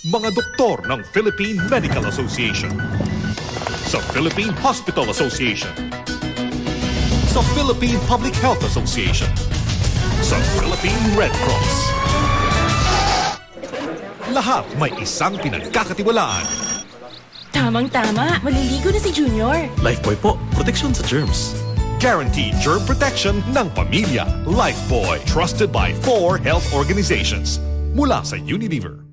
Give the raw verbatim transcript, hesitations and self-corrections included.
mga doktor ng Philippine Medical Association, sa Philippine Hospital Association, sa Philippine Public Health Association, sa Philippine Red Cross. Lahat may isang pinagkakatiwalaan. Tamang-tama, maliligo na si Junior. Lifebuoy po, proteksyon sa germs. Guaranteed germ protection ng pamilya. Lifebuoy, trusted by four health organizations. Mula sa Unilever.